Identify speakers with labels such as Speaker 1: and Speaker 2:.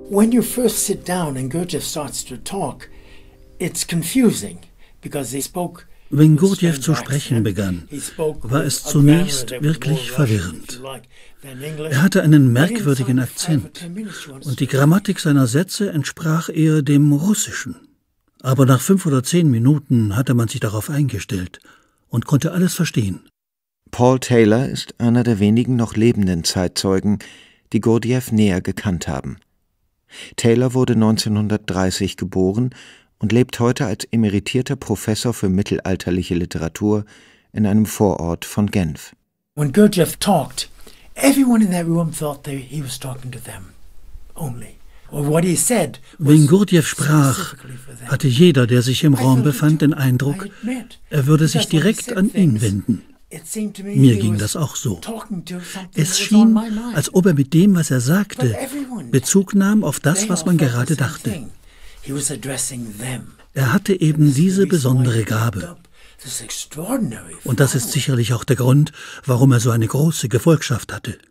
Speaker 1: When you first sit down and Gurdjieff starts to talk, it's confusing because he spoke.
Speaker 2: Wenn Gurdjieff zu sprechen begann, war es zunächst wirklich verwirrend. Er hatte einen merkwürdigen Akzent und die Grammatik seiner Sätze entsprach eher dem Russischen. Aber nach 5 oder 10 Minuten hatte man sich darauf eingestellt und konnte alles verstehen.
Speaker 3: Paul Taylor ist einer der wenigen noch lebenden Zeitzeugen, die Gurdjieff näher gekannt haben. Taylor wurde 1930 geboren und lebt heute als emeritierter Professor für mittelalterliche Literatur in einem Vorort von Genf.
Speaker 1: When Gurdjieff talked, everyone in that room thought that he was talking to them only. Or what he said.
Speaker 2: Wenn Gurdjieff sprach, hatte jeder, der sich im Raum befand, den Eindruck, er würde sich direkt an ihn wenden. Mir ging das auch so. Es schien, als ob er mit dem, was er sagte, Bezug nahm auf das, was man gerade dachte. Er hatte eben diese besondere Gabe. Und das ist sicherlich auch der Grund, warum er so eine große Gefolgschaft hatte.